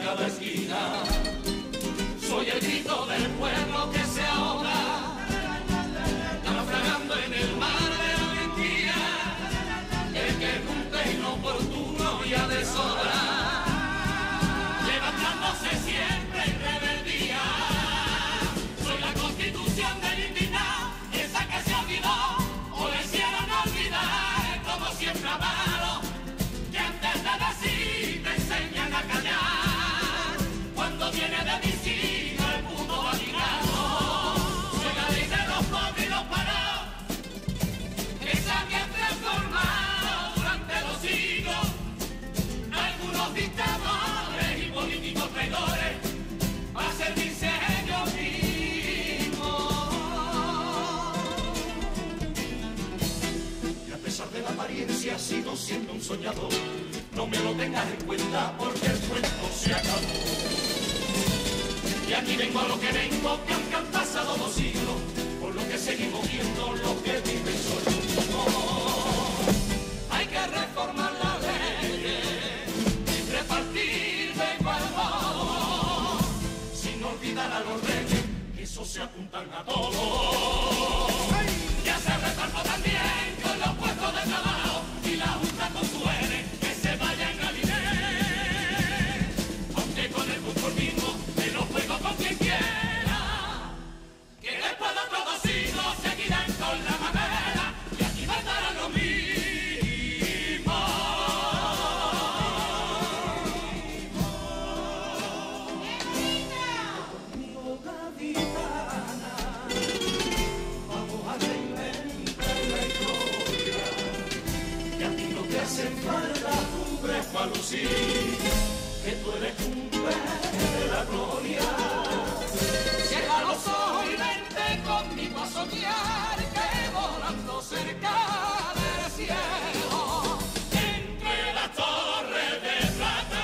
cada esquina. Soy el grito del pueblo que se ahoga, naufragando en el mar de la mentira, el que cumple inoportuno y a deshora, levantándose siempre en rebeldía. Soy la constitución del indignado, esa que se olvidó o le hicieron olvidar, como siempre amado, que antes de decir te enseñan a callar. Cuando viene de visita el mundo va ligado. Soy la ley de los pobres y los parados, esa que han transformado durante los siglos algunos dictadores y políticos traidores para servirse ellos mismos. Y a pesar de la apariencia sigo siendo un soñador. No me lo tengas en cuenta porque el cuento se acabó. Y aquí vengo a lo que vengo, que aunque han pasado 2 siglos, por lo que seguimos viendo lo que viven solo. Hay que reformar la ley y repartir de igual modo, sin olvidar a los reyes, que esos se apuntan a todos. Y hacer reparto también con los puestos de trabajo y la Junta con su N, que se vayan al INE. Aunque con el conformismo me lo juego con quien quiera, que después de otros 2 siglos seguirán con la mamera y aquí mandarán lo mismo. Vamos a reinventar la historia, y a ti no te hacen falta cumbres para lucir, que tú eres cumbre de la gloria. Cierra los ojos y vente conmigo a soñar, que volando cerca del cielo, entre las torres de plata,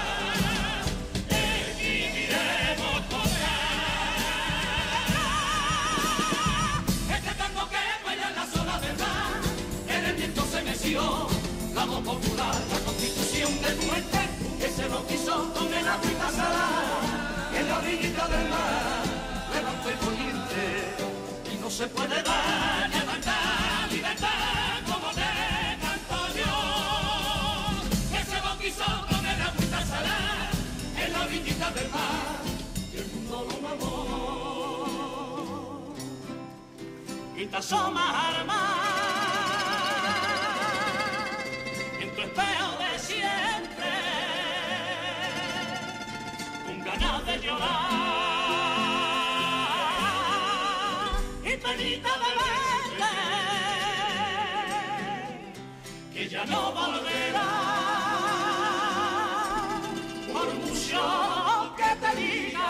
escribiremos cosas. Este tango que baila en las olas del mar, en el viento se meció la voz popular, la constitución del puente que se bautizó con el agüita salada en la orillita del mar. Levantó el poniente y no se puede dar levantar libertad como te canto yo, que se bautizó con el agüita salada en la orillita del mar y el mundo lo mamó. Y te asomas al mar en tu espejo de siempre, con ganas de llorar y penita de verte, que ya no volverá, por mucho que te diga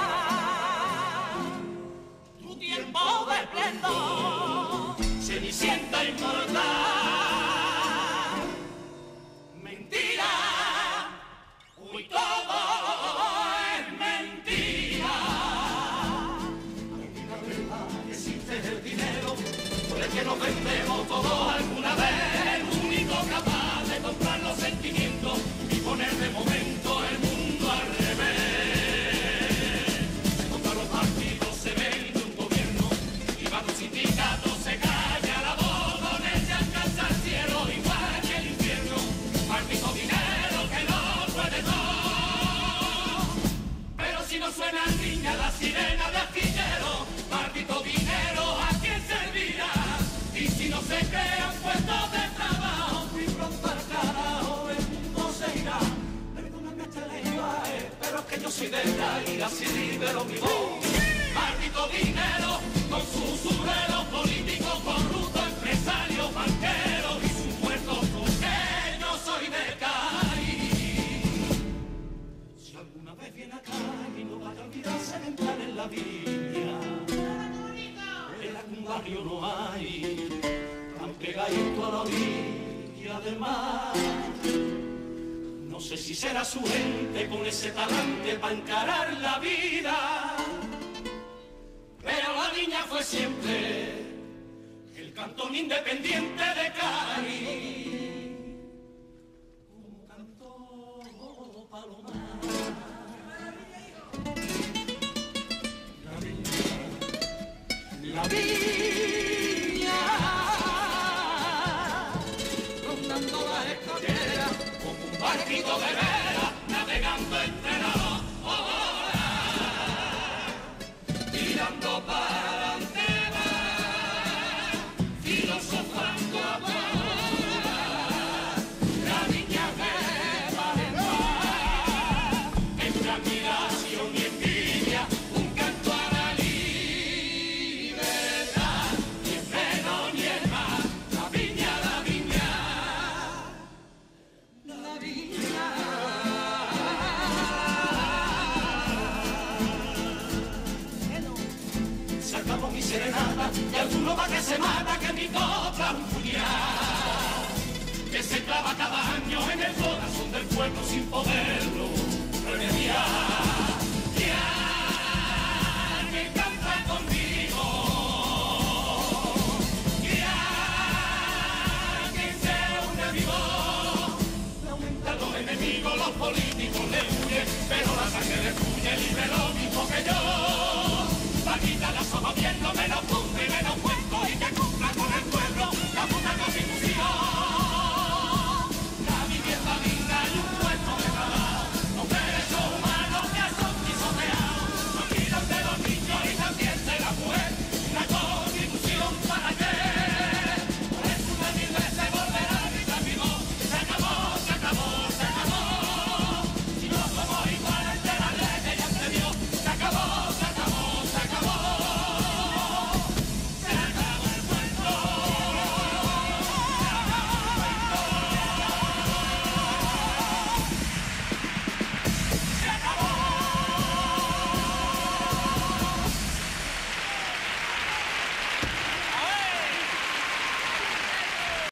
tu tiempo de esplendor, cenicienta inmortal. Mentira, hoy todo es mentira. Mentira, verdad, que existe el dinero por el que nos vendemos todos alguna vez, el único capaz de comprar los sentimientos y poner de momento el mundo al revés. Contra los partidos se vende un gobierno y bajo un sindicato se calla la voz, con ella alcanza el cielo igual que el infierno. Maldito dinero que no puede todo, pero si no suena niña la sirena de astillero, maldito dinero a quién servirá, y si no se crean puestos de trabajo y pronto al carajo el mundo se irá. Perdona que te lenguaje, pero es que yo soy de la y así libero mi voz. Maldito dinero con sus usureros políticos, corruptos, empresarios, banqueros y sus muertos, porque yo soy de Cádiz. Si alguna vez viene acá y no vaya a olvidarse de entrar en la viña, en algún barrio no hay tan pegadito a la orilla del mar. No sé si será su gente con ese talante para encarar la vida, pero la niña fue siempre el cantón independiente de Cádiz, como cantó Palomar. copa que se mata, que mi copla un puñal, que se clava cada año en el corazón del pueblo sin poderlo remediar. Ya que canta conmigo, ya que se une a mi voz, le aumentan los enemigos, los políticos le huyen, pero la sangre le fluye libre lo mismo que yo. Paquita, la somos bien, no me lo